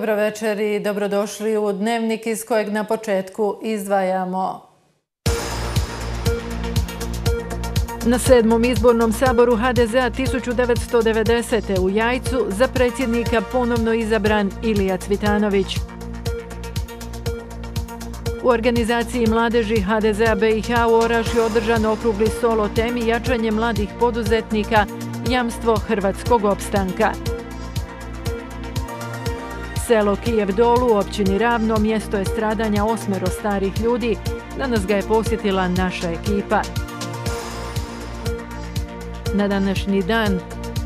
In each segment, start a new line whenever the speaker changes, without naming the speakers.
Dobro večer i dobrodošli u Dnevnik iz kojeg na početku izdvajamo. Na 7. izbornom saboru HDZ-a 1990. u Jajcu za predsjednika ponovno izabran Ilija Cvitanović. U organizaciji mladeži HDZ-a BiH u Orašju održan okrugli stol o temi jačanje mladih poduzetnika, jamstvo hrvatskog opstanka. Selo Kijev Dolu u općini Ravno mjesto je stradanja 8 starih ljudi. Danas ga je posjetila naša ekipa. Na današnji dan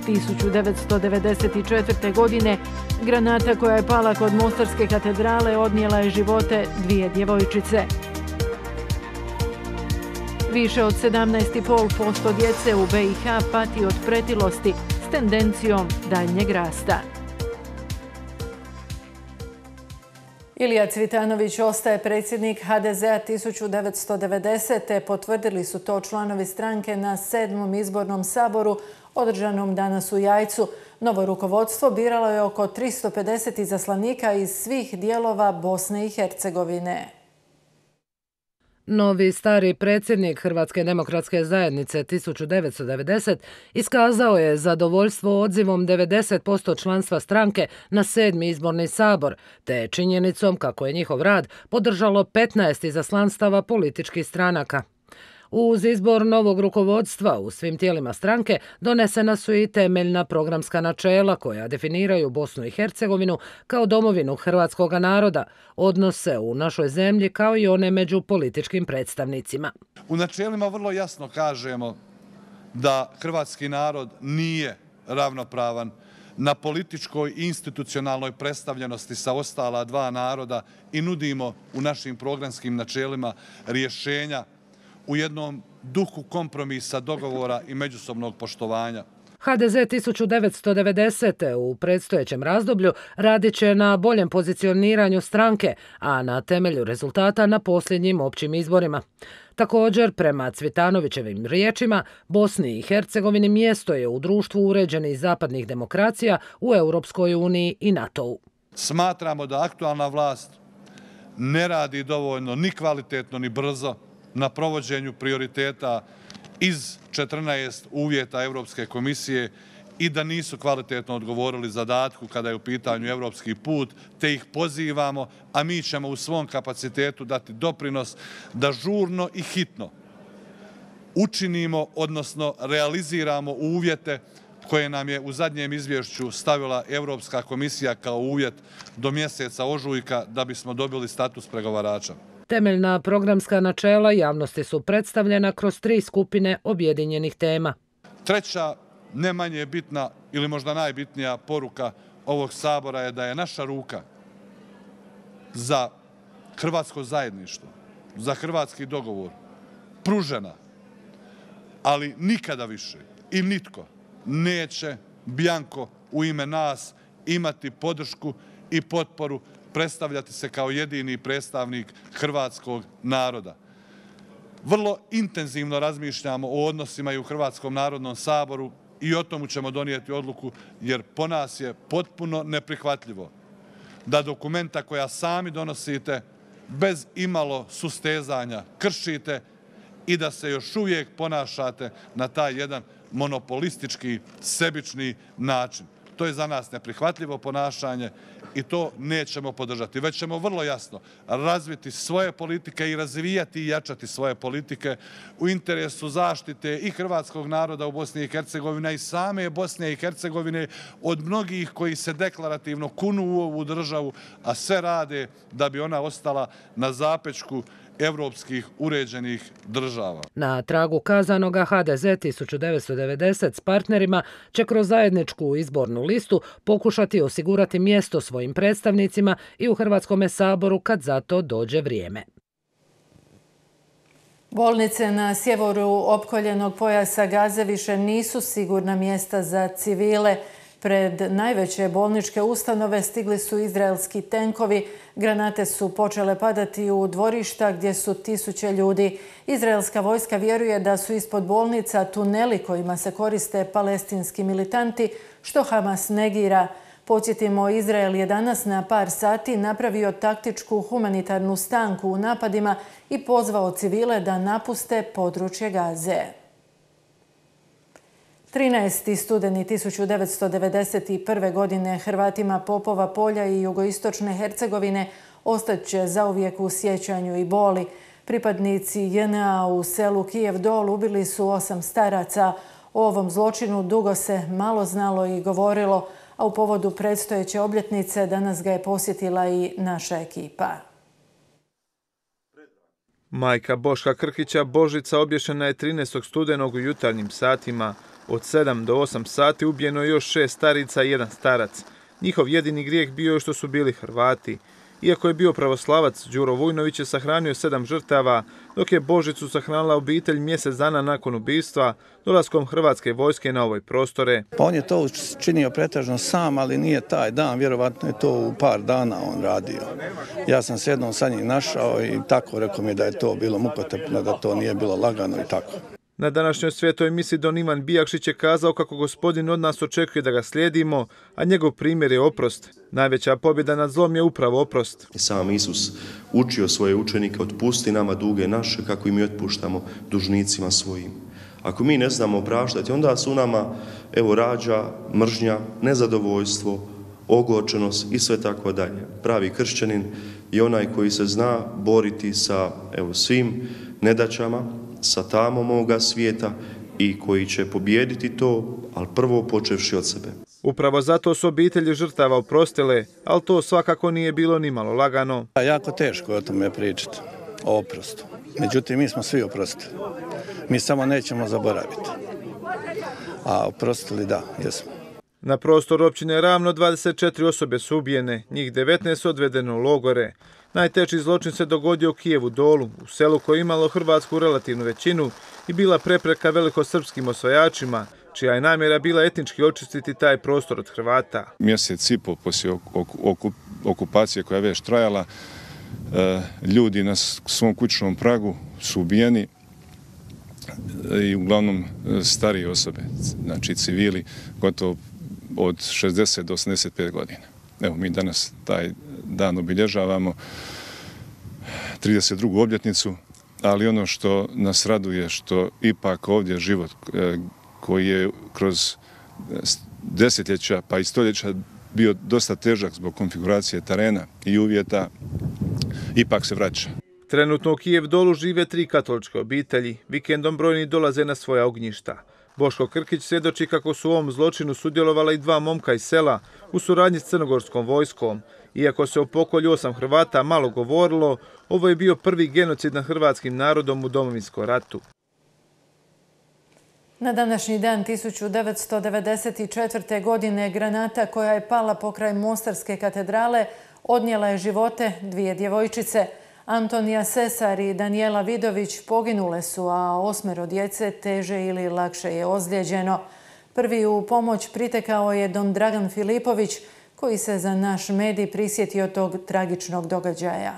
1994. godine granata koja je pala kod Mostarske katedrale odnijela je živote 2 djevojčice. Više od 17,5% djece u BiH pati od pretilosti s tendencijom daljnjeg rasta. Ilija Cvitanović ostaje predsjednik HDZ-a 1990. Potvrdili su to članovi stranke na 7. izbornom saboru održanom danas u Jajcu. Novo rukovodstvo biralo je oko 350 izaslanika iz svih dijelova Bosne i Hercegovine.
Novi stari predsjednik Hrvatske demokratske zajednice 1990 iskazao je zadovoljstvo odzivom 90% članstva stranke na 7. izborni sabor, te činjenicom kako je njihov rad podržalo 15 izaslanstava političkih stranaka. Uz izbor novog rukovodstva u svim tijelima stranke donesena su i temeljna programska načela koja definiraju Bosnu i Hercegovinu kao domovinu hrvatskog naroda, odnose u našoj zemlji kao i one među političkim predstavnicima.
U načelima vrlo jasno kažemo da hrvatski narod nije ravnopravan na političkoj i institucionalnoj predstavljenosti sa ostala 2 naroda i nudimo u našim programskim načelima rješenja u jednom duhu kompromisa, dogovora i međusobnog poštovanja.
HDZ 1990. u predstojećem razdoblju radit će na boljem pozicioniranju stranke, a na temelju rezultata na posljednjim općim izborima. Također, prema Cvitanovićevim riječima, Bosni i Hercegovini mjesto je u društvu uređenih zapadnih demokracija u Europskoj uniji i NATO-u.
Smatramo da aktualna vlast ne radi dovoljno ni kvalitetno ni brzo na provođenju prioriteta iz 14 uvjeta Europske komisije i da nisu kvalitetno odgovorili zadatku kada je u pitanju evropski put, te ih pozivamo, a mi ćemo u svom kapacitetu dati doprinos da žurno i hitno učinimo, odnosno realiziramo uvjete koje nam je u zadnjem izvješću stavila Europska komisija kao uvjet do mjeseca ožujka da bismo dobili status pregovarača.
Temeljna programska načela javnosti su predstavljena kroz 3 skupine objedinjenih tema.
Treća, ne manje bitna ili možda najbitnija poruka ovog sabora je da je naša ruka za hrvatsko zajedništvo, za hrvatski dogovor pružena, ali nikada više i nitko neće bjanko u ime nas imati podršku i potporu, predstavljati se kao jedini predstavnik hrvatskog naroda. Vrlo intenzivno razmišljamo o odnosima i u Hrvatskom narodnom saboru i o tomu ćemo donijeti odluku, jer po nas je potpuno neprihvatljivo da dokumenta koja sami donosite bez imalo sustezanja kršite i da se još uvijek ponašate na taj jedan monopolistički, sebični način. To je za nas neprihvatljivo ponašanje i to nećemo podržati. Već ćemo vrlo jasno razviti svoje politike i razvijati i jačati svoje politike u interesu zaštite i hrvatskog naroda u Bosni i Hercegovini i same Bosne i Hercegovine od mnogih koji se deklarativno kunu u ovu državu, a sve rade da bi ona ostala na zapećku evropskih uređenih država.
Na tragu kazanoga HDZ 1990 s partnerima će kroz zajedničku izbornu listu pokušati osigurati mjesto svojim predstavnicima i u Hrvatskome saboru kad za to dođe vrijeme.
Bolnice na sjeveru opkoljenog pojasa Gaze više nisu sigurna mjesta za civile. Pred najveće bolničke ustanove stigli su izraelski tenkovi. Granate su počele padati u dvorišta gdje su tisuće ljudi. Izraelska vojska vjeruje da su ispod bolnica tuneli kojima se koriste palestinski militanti, što Hamas negira. Podsjetimo, Izrael je danas na par sati napravio taktičku humanitarnu stanku u napadima i pozvao civile da napuste područje Gaze. 13. studeni 1991. godine Hrvatima Popova polja i jugoistočne Hercegovine ostaće zauvijek u sjećanju i boli. Pripadnici JNA u selu Kijev Dol ubili su 8 staraca. O ovom zločinu dugo se malo znalo i govorilo, a u povodu predstojeće obljetnice danas ga je posjetila i naša ekipa.
Majka Boška Krkića Božica obješena je 13. studenog u jutarnjim satima. Od 7 do 8 sati ubijeno je još 6 starica i 1 starac. Njihov jedini grijeh bio je što su bili Hrvati. Iako je bio pravoslavac, Đuro Vujnović je sahranio 7 žrtava, dok je Božicu sahranila obitelj mjesec dana nakon ubistva, dolaskom hrvatske vojske na ovoj prostore.
Pa on je to činio pretežno sam, ali nije taj dan, vjerovatno je to u par dana on radio. Ja sam se jednom sa njim našao i tako rekao mi da je to bilo mukotrpno, da to nije bilo lagano i tako.
Na današnjoj svetoj misi don Ivan Bijakšić je kazao kako Gospodin od nas očekuje da ga slijedimo, a njegov primjer je oprost. Najveća pobjeda nad zlom je upravo oprost.
Sam Isus učio svoje učenike: otpusti nama duge naše kako i mi otpuštamo dužnicima svojim. Ako mi ne znamo opraštati, onda su nama rađa mržnja, nezadovoljstvo, ogorčenost i sve tako dalje. Pravi kršćanin je onaj koji se zna boriti sa svim nedaćama, sa tamom ovoga svijeta i koji će pobijediti to, ali prvo počevši od sebe.
Upravo zato su obitelji žrtava oprostile, ali to svakako nije bilo ni malo lagano.
Jako teško o tome pričati, o oprostu. Međutim, mi smo svi oprostili. Mi samo nećemo zaboraviti. A oprostili da, jesmo.
Na prostor općine Ravno 24 osobe su ubijene, njih 19 odvedeno u logore. Najteži zločin se dogodio u Kijevu Dolu, u selu koje je imalo hrvatsku relativnu većinu i bila prepreka velikosrpskim osvajačima, čija je namjera bila etnički očistiti taj prostor od Hrvata.
Mjesec i pol poslije okupacije koja je već trajala, ljudi na svom kućnom pragu su ubijeni i uglavnom starije osobe, znači civili, gotovo od 60 do 85 godina. Evo, mi danas taj dan obilježavamo 32. obljetnicu, ali ono što nas raduje što ipak ovdje život koji je kroz desetljeća pa i stoljeća bio dosta težak zbog konfiguracije terena i uvjeta, ipak se vraća.
Trenutno u Kijev Dolu žive 3 katoličke obitelji. Vikendom brojni dolaze na svoja ognjišta. Boško Krkić svjedoči kako su u ovom zločinu sudjelovala i 2 momka iz sela u suradnji s crnogorskom vojskom. Iako se o pokolju 8 Hrvata malo govorilo, ovo je bio prvi genocid nad hrvatskim narodom u Domovinskom ratu.
Na današnji dan 1994. godine granata koja je pala pokraj Mostarske katedrale odnijela je živote 2 djevojčice. Antonija Sesar i Danijela Vidović poginule su, a 8 djece teže ili lakše je ozlijeđeno. Prvi u pomoć pritekao je don Dragan Filipović, koji se za naš medij prisjetio tog tragičnog događaja.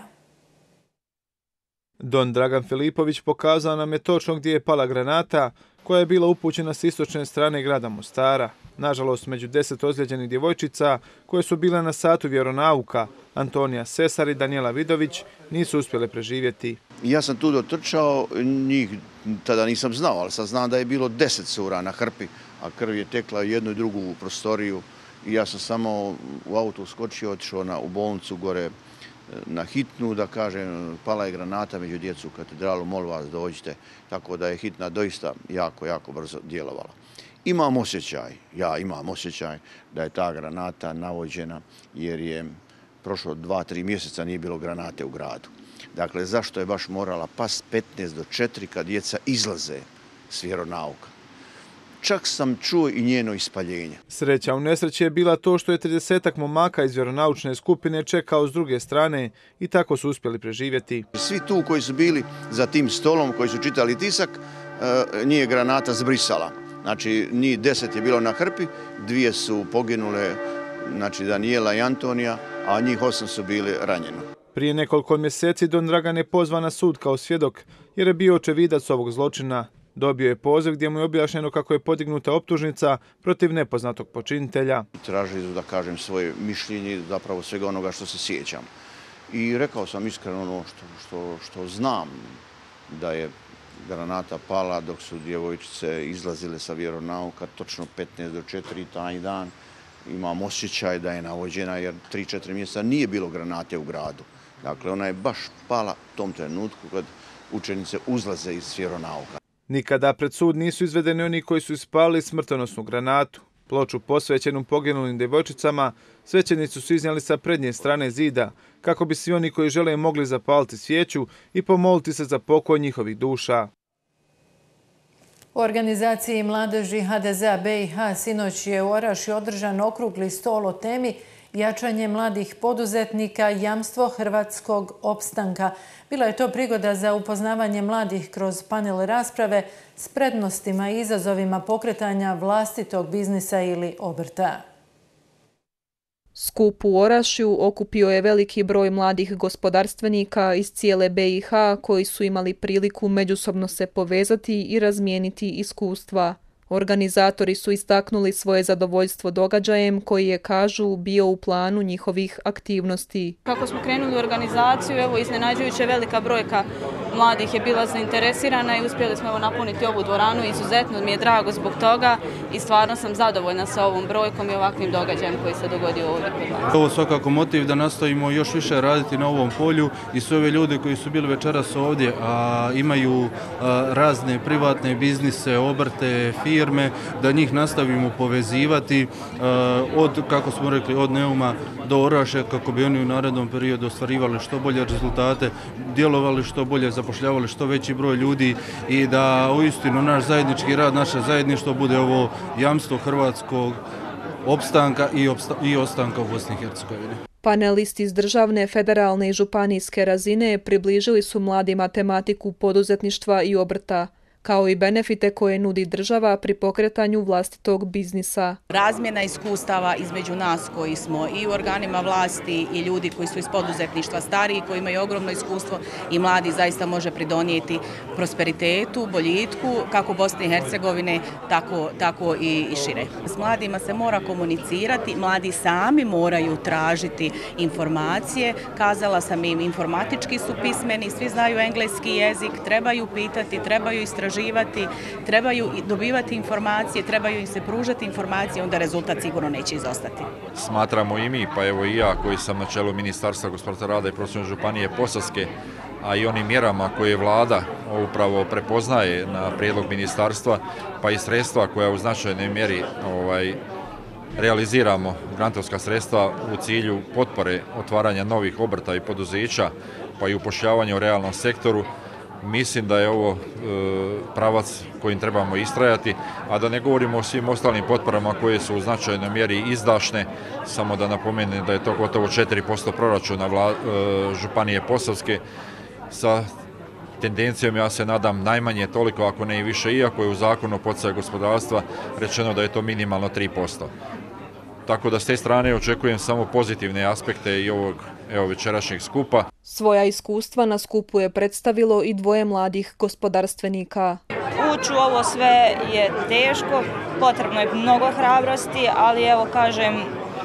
Don Dragan Filipović pokazao nam je točno gdje je pala granata koja je bila upućena s istočne strane grada Mostara. Nažalost, među 10 ozlijeđenih djevojčica koje su bile na satu vjeronauka, Antonija Sesar i Danijela Vidović, nisu uspjele preživjeti.
Ja sam tu dotrčao, njih tada nisam znao, ali sad znam da je bilo 10 cura na hrpi, a krv je tekla jednu i drugu u prostoriju. I ja sam samo u auto uskočio, otišao u bolnicu gore na hitnu, da kažem, pala je granata među djecu u katedralu, molim vas dođite, tako da je hitna doista jako brzo djelovala. Imam osjećaj da je ta granata navođena jer je prošlo 2-3 mjeseca nije bilo granate u gradu. Dakle, zašto je baš morala past 15 do 4 kad djeca izlaze s vjeronauka? Čak sam čuo i njeno ispaljenje.
Sreća u nesreći je bila to što je 30-ak momaka iz vjeronaučne skupine čekao s druge strane i tako su uspjeli preživjeti.
Svi tu koji su bili za tim stolom, koji su čitali tisak, nije granata zbrisala. Znači, njih 10 je bilo na hrpi, 2 su poginule, znači Danijela i Antonija, a njih 8 su bili ranjeni.
Prije nekoliko mjeseci don Dragan je pozvan na sud kao svjedok jer je bio očevidac ovog zločina. Dobio je poziv gdje mu je objašnjeno kako je podignuta optužnica protiv nepoznatog počinitelja.
Tražili su da kažem svoje mišljenje, zapravo svega onoga što se sjećam. I rekao sam iskreno ono što znam, da je granata pala dok su djevojčice izlazile sa vjeronauka, točno 15 do 4 taj dan. Imam osjećaj da je navođena jer 3-4 mjeseca nije bilo granate u gradu. Dakle, ona je baš pala u tom trenutku kad učenice uzlaze iz vjeronauka.
Nikada pred sud nisu izvedeni oni koji su ispalili smrtonosnu granatu. Ploču posvećenu poginulim djevojčicama svećenici su iznijeli sa prednje strane zida kako bi svi oni koji žele mogli zapaliti svijeću i pomoliti se za pokoj njihovih duša.
U organizaciji Mladeži HDZ-a BiH sinoć je u Orašju održan okrugli stol o temi jačanje mladih poduzetnika, jamstvo hrvatskog opstanka. Bila je to prigoda za upoznavanje mladih kroz panel rasprave s prednostima i izazovima pokretanja vlastitog biznisa ili obrta.
Skup u Orašju okupio je veliki broj mladih gospodarstvenika iz cijele BiH koji su imali priliku međusobno se povezati i razmijeniti iskustva. Organizatori su istaknuli svoje zadovoljstvo događajem koji je, kažu, bio u planu njihovih aktivnosti.
Kako smo krenuli u organizaciju, evo iznenađujuće velika brojka mladih je bila zainteresirana i uspjeli smo napuniti ovu dvoranu. Izuzetno mi je drago zbog toga i stvarno sam zadovoljna sa ovom brojkom i ovakvim događajem koji se dogodio ovdje kod nas.
Ovo svakako motiv da nastavimo još više raditi na ovom polju i sve ove ljude koji su bili večeras ovdje, a imaju razne privatne biznise, obrte, firme, da njih nastavimo povezivati od, kako smo rekli, od Neuma do Orašja kako bi oni u narednom periodu ostvarivali što bolje rezultate, djelovali što bolje, zapošljavali što veći broj ljudi i da uistinu naš zajednički rad, naše zajedništvo bude ovo jamstvo hrvatskog opstanka i ostanka u Bosni i Hercegovini.
Panelisti iz državne, federalne i županijske razine približili su mladima tematiku poduzetništva i obrta, kao i benefite koje nudi država pri pokretanju vlastitog biznisa.
Razmjena iskustava između nas koji smo i u organima vlasti i ljudi koji su iz poduzetništva stariji, koji imaju ogromno iskustvo i mladi zaista može pridonijeti prosperitetu, boljitku, kako Bosne i Hercegovine, tako i šire. S mladima se mora komunicirati, mladi sami moraju tražiti informacije. Kazala sam im, informatički su pismeni, svi znaju engleski jezik, trebaju pitati, trebaju istraživati, trebaju dobivati informacije, trebaju im se pružati informacije, onda rezultat sigurno neće izostati.
Smatramo i mi, pa evo i ja koji sam na čelu Ministarstva gospodarstva, rada i profesionalne županije Posavske, a i onim mjerama koje vlada upravo prepoznaje na prijedlog ministarstva, pa i sredstva koja u značajnoj mjeri realiziramo, grantovska sredstva u cilju potpore otvaranja novih obrta i poduzeća, pa i upošljavanja u realnom sektoru. Mislim da je ovo pravac kojim trebamo istrajati, a da ne govorimo o svim ostalim potporama koje su u značajnoj mjeri izdašne, samo da napomenem da je to gotovo 4% proračuna Županije Posavske sa tendencijom, ja se nadam, najmanje toliko, ako ne i više, iako je u zakonu o poticaju gospodarstva rečeno da je to minimalno 3%. Tako da s te strane očekujem samo pozitivne aspekte i ovog večerašnjeg skupa.
Svoja iskustva na skupu je predstavilo i dvoje mladih gospodarstvenika.
Ući u ovo sve je teško, potrebno je mnogo hrabrosti, ali evo kažem,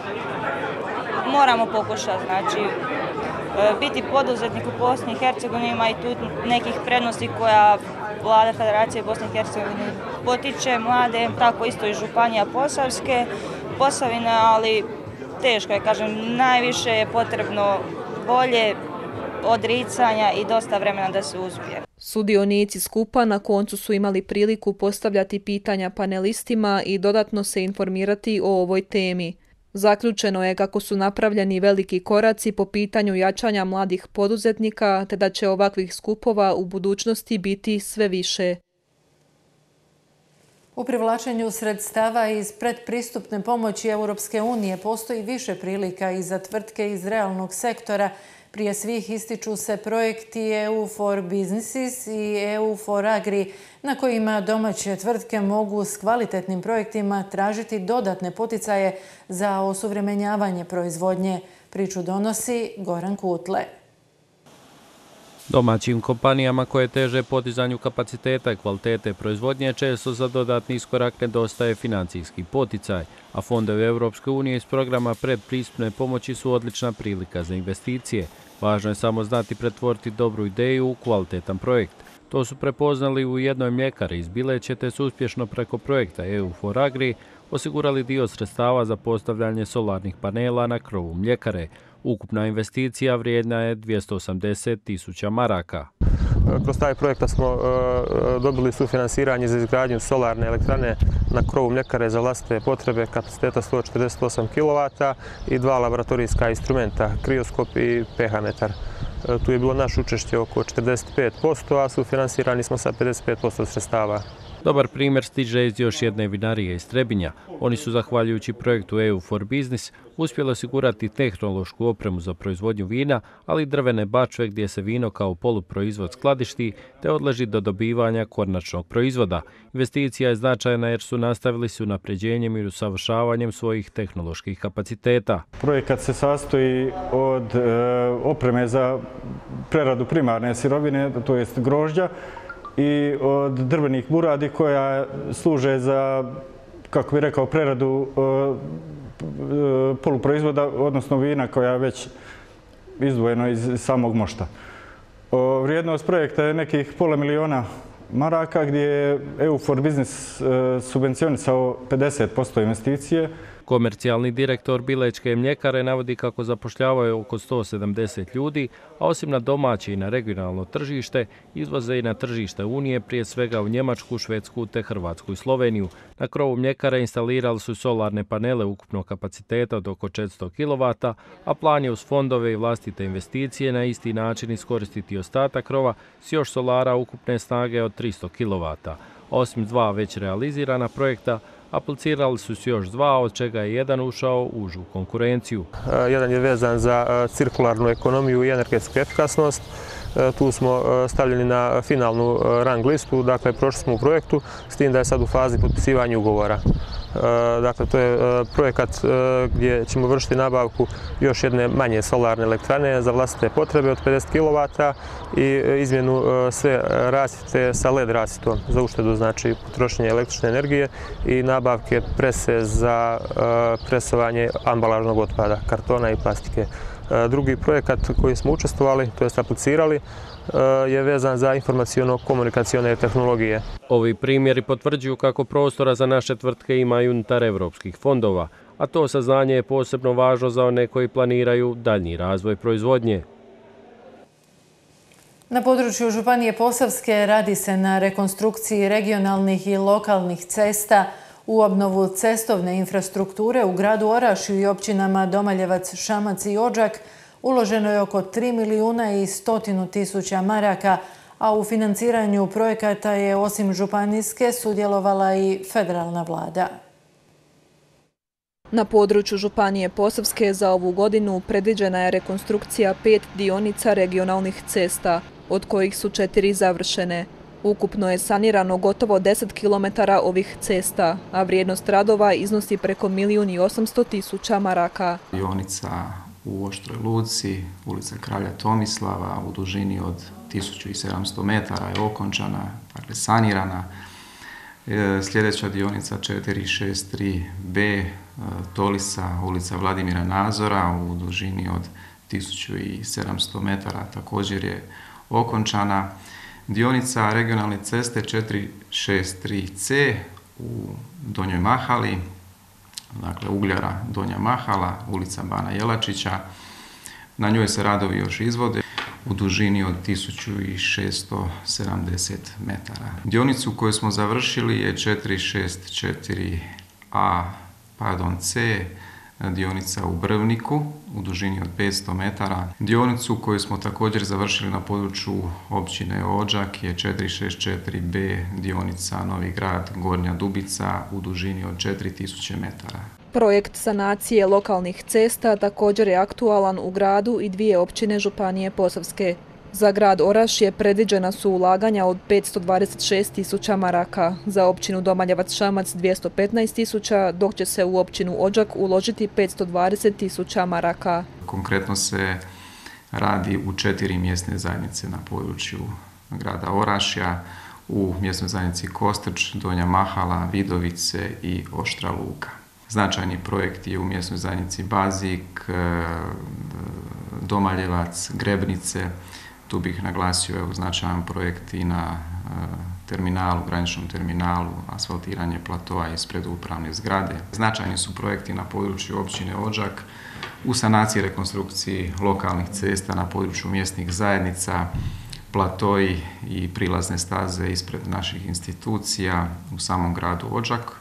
moramo pokušati, znači biti poduzetnik u Bosni i Hercegovini ima i tu nekih prednosti koja Vlada Federacije Bosne i Hercegovine potiče mlade, tako isto i Županija Posavine, ali teško je, kažem, najviše je potrebno volje, odricanja i dosta vremena da se uspije.
Sudionici skupa na koncu su imali priliku postavljati pitanja panelistima i dodatno se informirati o ovoj temi. Zaključeno je kako su napravljeni veliki koraci po pitanju jačanja mladih poduzetnika, te da će ovakvih skupova u budućnosti biti sve više.
U privlačenju sredstava iz predpristupne pomoći Europske unije postoji više prilika i za tvrtke iz realnog sektora. Prije svih ističu se projekti EU for Businesses i EU for Agri, na kojima domaće tvrtke mogu s kvalitetnim projektima tražiti dodatne poticaje za osuvremenjavanje proizvodnje. Priču donosi Goran Kutle.
Domaćim kompanijama koje teže podizanju kapaciteta i kvalitete proizvodnje često za dodatni iskorak nedostaje financijski poticaj, a fondovi Europske unije iz programa predpristupne pomoći su odlična prilika za investicije. Važno je samo znati pretvoriti dobru ideju u kvalitetan projekt. To su prepoznali u jednoj mljekari iz Bileće te su uspješno preko projekta EU4Agri osigurali dio sredstava za postavljanje solarnih panela na krovu mljekare. Ukupna investicija vrijedna je 280.000 maraka.
Kroz taj projekta smo dobili sufinansiranje za izgradnju solarne elektrane na krovu mljekare za vlastite potrebe kapaciteta 148 kW i 2 laboratorijska instrumenta, krioskop i pH metar. Tu je bilo naše učešće oko 45%, a sufinansirani smo sa 55% sredstava.
Dobar primjer stiže iz još jedne vinarije iz Trebinja. Oni su, zahvaljujući projektu EU4Business, uspjeli osigurati tehnološku opremu za proizvodnju vina, ali i drvene bačve gdje se vino kao poluproizvod skladišti te odleži do dobivanja konačnog proizvoda. Investicija je značajna jer su nastavili s unapređenjem i usavršavanjem svojih tehnoloških kapaciteta.
Projekat se sastoji od opreme za preradu primarne sirovine, to jest grožđa, i od drvenih buradi koja služe za, kako bih rekao, preradu poluproizvoda, odnosno vina koja je već izdvojeno iz samog mošta. Vrijednost projekta je nekih $500.000 maraka gdje je EU4Business subvencionisao 50% investicije.
Komercijalni direktor Bilečke mljekare navodi kako zapošljavaju oko 170 ljudi, a osim na domaće i na regionalno tržište, izvoze i na tržište Unije, prije svega u Njemačku, Švedsku te Hrvatsku i Sloveniju. Na krovu mljekare instalirali su solarne panele ukupnog kapaciteta od oko 400 kW, a plan je uz fondove i vlastite investicije na isti način iskoristiti ostatak krova s još solara ukupne snage od 300 kW. Osim dva već realizirana projekta, aplicirali su s još dva, od čega je jedan ušao u užu konkurenciju.
Jedan je vezan za cirkularnu ekonomiju i energetsku efikasnost. Tu smo stavljeni na finalnu rang listu, dakle prošli smo u projektu, s tim da je sad u fazi potpisivanja ugovora. Dakle, to je projekat gdje ćemo vršiti nabavku još jedne manje solarne elektrane za vlastite potrebe od 50 kW i izmjenu sve rasvjete sa LED rasvjetom za uštedu, znači potrošenje električne energije i nabavke prese za presovanje ambalažnog otpada, kartona i plastike. Drugi projekat koji smo učestvovali, to jest aplicirali, je vezan za informaciono-komunikacione tehnologije.
Ovi primjeri potvrđuju kako prostora za naše tvrtke ima i unutar evropskih fondova, a to saznanje je posebno važno za one koji planiraju daljnji razvoj proizvodnje.
Na području Županije Posavske radi se na rekonstrukciji regionalnih i lokalnih cesta, u obnovu cestovne infrastrukture u gradu Orašju i općinama Domaljevac, Šamac i Odžak uloženo je oko 3.100.000 maraka, a u financiranju projekata je osim županijske sudjelovala i federalna vlada.
Na području Županije Posavske za ovu godinu predviđena je rekonstrukcija 5 dionica regionalnih cesta, od kojih su 4 završene. Ukupno je sanirano gotovo 10 km ovih cesta, a vrijednost radova iznosi preko 1.800.000 maraka.
Dionica u Oštroj Luci, ulica Kralja Tomislava u dužini od 1700 metara je okončana, dakle sanirana. Sljedeća dionica 463B, Tolisa, ulica Vladimira Nazora u dužini od 1700 metara također je okončana. Dionica regionalne ceste 463C u Donjoj Mahali, dakle Ugljara Donja Mahala, ulica Bana Jelačića. Na njoj se radovi još izvode u dužini od 1670 metara. Dionicu koju smo završili je 464C, dionica u Brvniku u dužini od 500 metara. Dionicu koju smo također završili na području općine Odžak je 464B, dionica Novi Grad, Gornja Dubica u dužini od 4000 metara.
Projekt sanacije lokalnih cesta također je aktualan u gradu i 2 općine Županije Posavske. Za grad Orašje predviđena su ulaganja od 526.000 maraka, za općinu Domaljevac Šamac 215.000, dok će se u općinu Odžak uložiti 520.000 maraka.
Konkretno se radi u 4 mjesne zajednice na području grada Orašja, u mjesnoj zajednici Kostrč, Donja Mahala, Vidovice i Oštra Luka. Značajni projekt je u mjesnoj zajednici Bazik, Domaljevac, Grebnice. Tu bih naglasio značajan projekt i na terminalu, graničnom terminalu, asfaltiranje platoa ispred upravne zgrade. Značajni su projekti na području općine Odžak, u sanaciji i rekonstrukciji lokalnih cesta na području mjesnih zajednica, platoji i prilazne staze ispred naših institucija u samom gradu Odžak,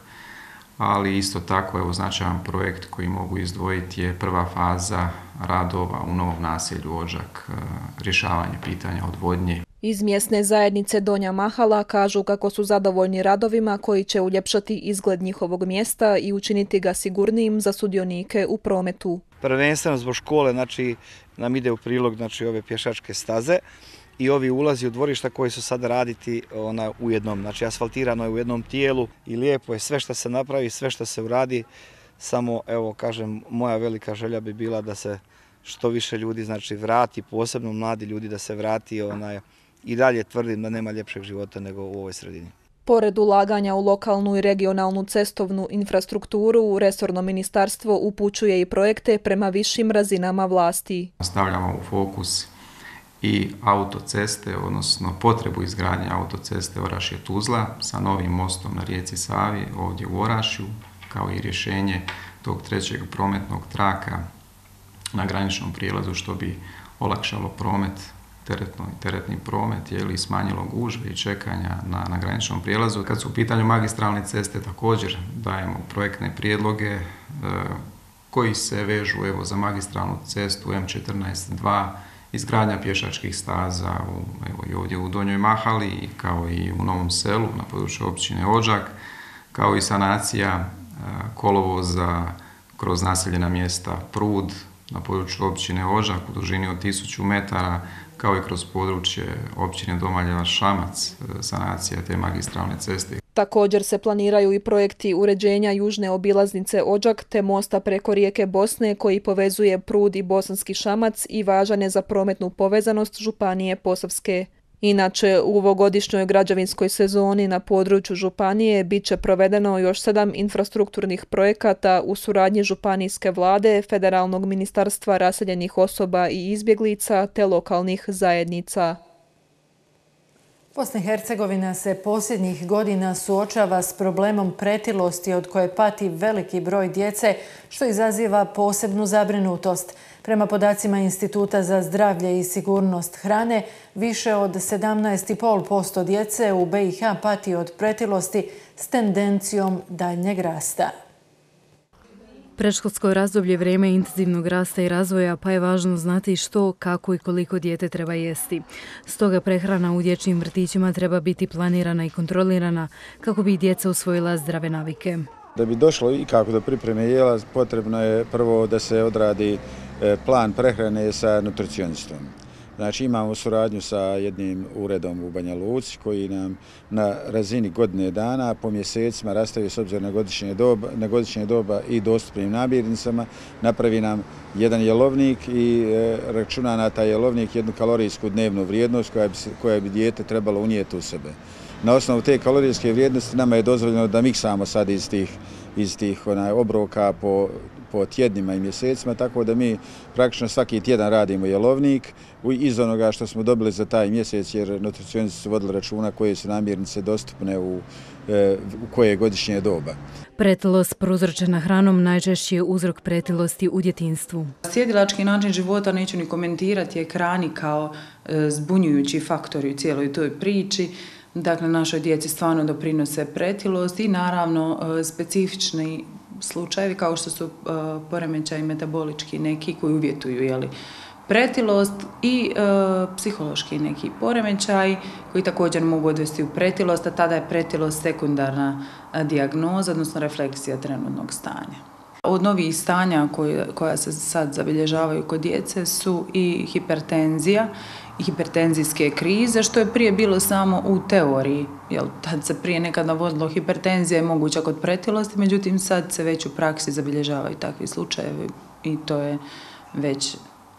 ali isto tako značajan projekt koji mogu izdvojiti je prva faza radova u novom naselju Odžak, rješavanje pitanja odvodnje.
Iz mjesne zajednice Donja Mahala kažu kako su zadovoljni radovima koji će uljepšati izgled njihovog mjesta i učiniti ga sigurnijim za sudionike u prometu.
Prvenstveno zbog škole, nam ide u prilog ove pješačke staze i ovi ulazi u dvorišta koji su sada raditi u jednom, asfaltirano je u jednom tijelu i lijepo je sve što se napravi, sve što se uradi, samo moja velika želja bi bila da se što više ljudi vrati, posebno mladi ljudi da se vrati, i dalje tvrdim da nema ljepšeg života nego u ovoj sredini.
Pored ulaganja u lokalnu i regionalnu cestovnu infrastrukturu, resorno ministarstvo upućuje i projekte prema višim razinama vlasti.
Stavljamo u fokus i autoceste, odnosno potrebu izgradnje autoceste Orašje-Tuzla sa novim mostom na rijeci Savi ovdje u Orašju, kao i rješenje tog trećeg prometnog traka na graničnom prijelazu što bi olakšalo promet, teretni promet, i smanjilo gužve i čekanja na graničnom prijelazu. Kad su u pitanju magistralne ceste, također dajemo projektne prijedloge koji se vežu za magistralnu cestu M14-2, izgradnja pješačkih staza i ovdje u Donjoj Mahali, kao i u Novom Selu na području općine Odžak, kao i sanacija kolovoza kroz naseljena mjesta Prud na području općine Odžak u dužini od 1000 metara, kao i kroz područje općine Domaljevac-Šamac, sanacija te magistralne ceste.
Također se planiraju i projekti uređenja južne obilaznice Odžak te mosta preko rijeke Bosne koji povezuje Prud i Bosanski Šamac i važan je za prometnu povezanost županije Posavske. Inače, u ovogodišnjoj građevinskoj sezoni na području županije bit će provedeno još 7 infrastrukturnih projekata u suradnji županijske vlade, Federalnog ministarstva raseljenih osoba i izbjeglica te lokalnih zajednica.
Bosna i Hercegovina se posljednjih godina suočava s problemom pretilosti od koje pati veliki broj djece, što izaziva posebnu zabrinutost. Prema podacima Instituta za zdravlje i sigurnost hrane, više od 17,5% djece u BiH pati od pretilosti s tendencijom daljnjeg rasta.
Predškolsko razdoblje je vrijeme intenzivnog rasta i razvoja, pa je važno znati što, kako i koliko dijete treba jesti. Stoga prehrana u dječjim vrtićima treba biti planirana i kontrolirana kako bi djeca usvojila zdrave navike.
Da bi došlo i kako do pripreme jela, potrebno je prvo da se odradi plan prehrane sa nutricionistom. Znači imamo suradnju sa jednim uredom u Banja Luci koji nam na razini godine dana po mjesecima rastavi s obzirom na godišnje doba i dostupnim namirnicama, napravi nam jedan jelovnik i računa na taj jelovnik jednu kalorijsku dnevnu vrijednost koja bi dijete trebalo unijeti u sebe. Na osnovu te kalorijske vrijednosti nama je dozvoljeno da miksamo sad iz tih obroka po tjednima i mjesecima, tako da mi praktično svaki tjedan radimo jelovnik iz onoga što smo dobili za taj mjesec, jer nutricionisti su vodili računa koje su namirnice dostupne u koje godišnje doba.
Pretilost prouzročena hranom najčešći je uzrok pretilosti u djetinjstvu.
Sjedilački način života, neću ni komentirati, je ekrani kao zbunjujući faktori u cijeloj toj priči. Dakle, našoj djeci stvarno doprinose pretilost i naravno specifični slučajevi kao što su poremećaji metabolički neki koji uvjetuju pretilost i psihološki neki poremećaji koji također mogu odvesti u pretilost, a tada je pretilost sekundarna dijagnoza, odnosno refleksija trenutnog stanja. Od novih stanja koja se sad zabilježavaju kod djece su i hipertenzija i hipertenzijske krize, što je prije bilo samo u teoriji. Tad se prije nekad navodilo hipertenzija je moguća kod pretilosti, međutim sad se već u praksi zabilježavaju takvi slučajevi i to je već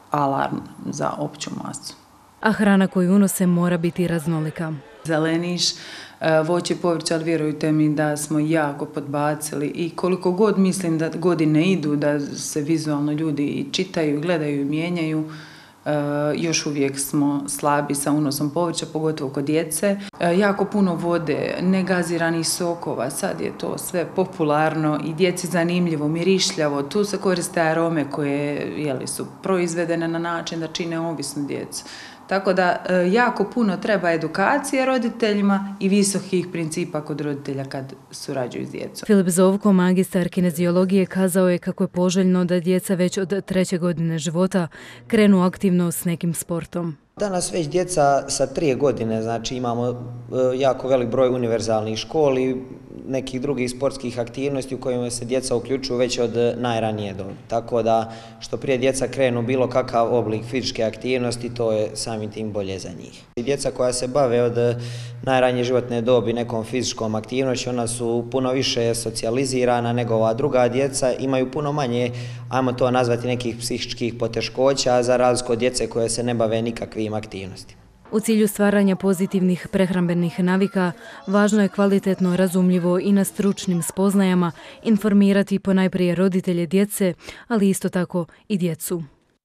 alarm za opću masu.
A hrana koju unose mora biti raznolika.
Zeleniš, voće i povrće, ali vjerujte mi da smo jako podbacili i koliko god mislim da godine idu, da se vizualno ljudi i čitaju, gledaju i mijenjaju, još uvijek smo slabi sa unosom povrća, pogotovo kod djece. Jako puno vode, negaziranih sokova, sad je to sve popularno i djeci zanimljivo, mirišljavo. Tu se koriste arome koje su proizvedene na način da čine ovisnu djecu. Tako da jako puno treba edukacije roditeljima i visokih principa kod roditelja kad surađuju s djecom.
Filip Zovko, magistar kineziologije, kazao je kako je poželjno da djeca već od 3. godine života krenu aktivno s nekim sportom.
Danas već djeca sa 3 godine, znači imamo jako velik broj univerzalnih škola i nekih drugih sportskih aktivnosti u kojima se djeca uključuju već od najranije dobi. Tako da što prije djeca krenu bilo kakav oblik fizičke aktivnosti, to je samim tim bolje za njih. I djeca koja se bave od najranije životne dobi nekom fizičkom aktivnošću, ona su puno više socijalizirana nego ova druga djeca, imaju puno manje, ajmo to nazvati, nekih psihičkih poteškoća za razliku od djece koje se ne bave nikakvim aktivnostima.
U cilju stvaranja pozitivnih prehrambenih navika, važno je kvalitetno, razumljivo i na stručnim spoznajama informirati ponajprije roditelje djece, ali isto tako i djecu.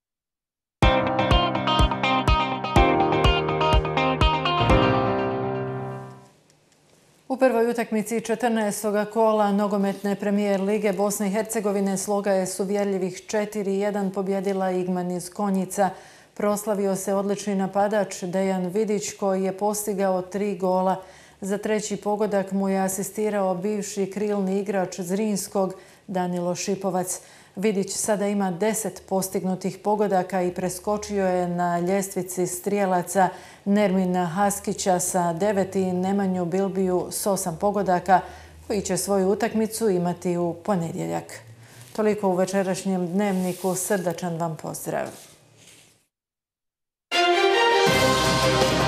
U prvoj utakmici 14. kola nogometne premijer lige Bosne i Hercegovine Sloga je s uvjerljivih 4:1 pobjedila Igman iz Konjica. Proslavio se odlični napadač Dejan Vidić koji je postigao 3 gola. Za 3. pogodak mu je asistirao bivši krilni igrač Zrinskog Danilo Šipovac. Vidić sada ima 10 postignutih pogodaka i preskočio je na ljestvici strijelaca Nermina Haskića sa 9 i Nemanju Bilbiju s 8 pogodaka koji će svoju utakmicu imati u ponedjeljak. Toliko u večerašnjem dnevniku. Srdačan vam pozdrav.